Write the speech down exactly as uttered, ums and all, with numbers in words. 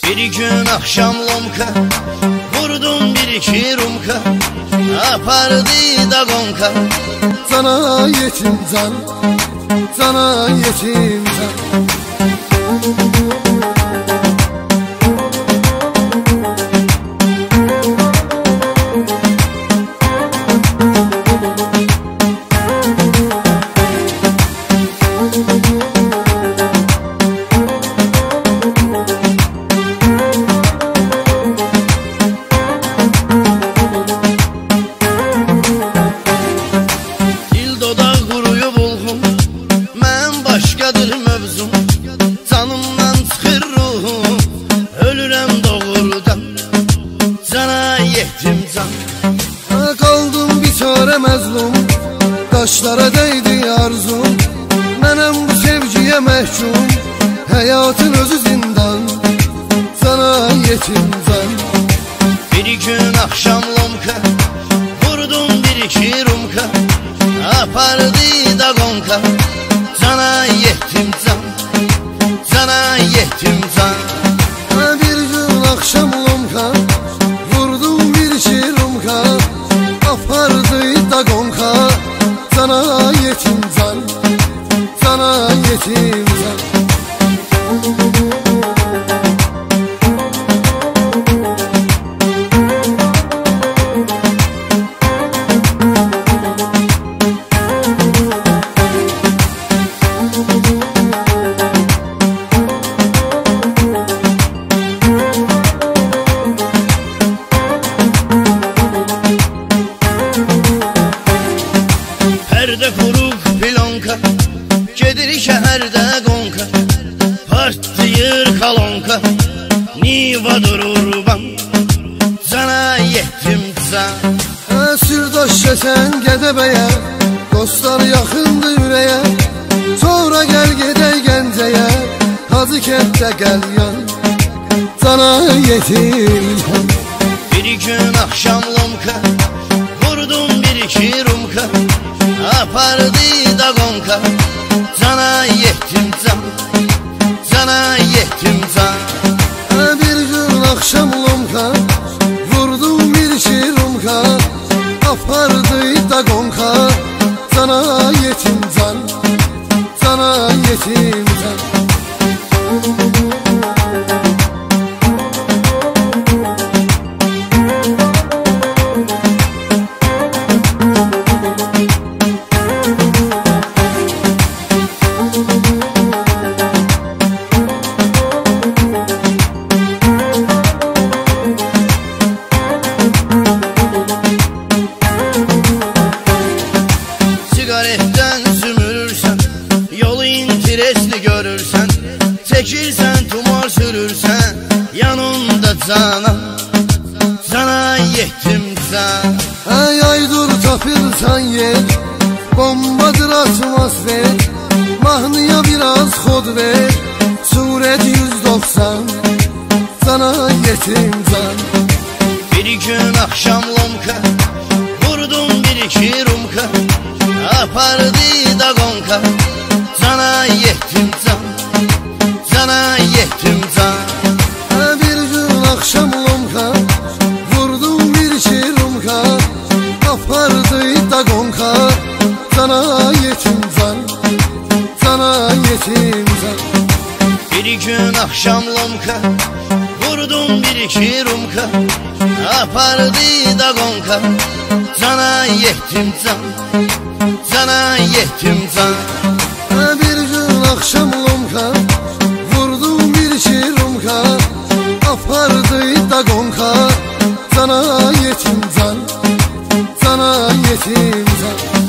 Bir gün akşam lomka vurdum bir iki rumka, apardı da gonka. Sana yetim can, sana yetim can. Başkadır mövzum, canımdan çıxır ruhum, ölürəm doğrudan, sana yetim can. Kaldım biçare məzlum, daşlara değdi arzum. Mənəm bu sevgiye məhkum, hayatın özü zindan, sana yetim can. Bir gün akşam lomka vurdum bir iki rumka, apardı da gonka. Sana yetim can, sana yetim can. Bir gün akşam lomka vurdum bir iki rumka, apardı da gonka. Sana yetim can, sana yetim can. Pərdə qurub pilonka, gedir şəhərdə qonka, partlayır kalonka, niva dururban, sana yetim can. Sirdaş kəsən Gədəbəyə, dostlar yaxındır ürəyə. Sonra gəl gedək Gəncəyə, Hacı kənddə gəl yan, sana yetim can. Bir gün akşam lomka vurdum bir iki rumka, apardı da gonka. Sana yetim can, sana yetim can. Bir gün akşam lomka vurdum bir iki rumka, apardı da gonka. Sana yetim can, sana yetim can. Sigaretten sümürürsen, yolu interesli görürsen, çekirsen tumor sürürsen, yanında cana, sana yetim can. Yaydır tapırsan yer, bombadır atmosfer. Mahnıya biraz kod ver, suret yüz doksan, sana yetim can. Bir gün akşam lomka vurdum bir iki rumka, apardı da gonka. Sana yetim can, sana yetim can. Bir gün akşam lomka vurdum bir iki rumka, apardı da gonka. Sana yetim can, sana yetim can. Bir gün akşam lomka vurdum bir iki rumka, apardı da gonka. Sana yetim can, sana yetim can. Bir gün akşam lomka vurdum bir iki rumka, apardı da gonka. Sana yetim can, sana yetim can.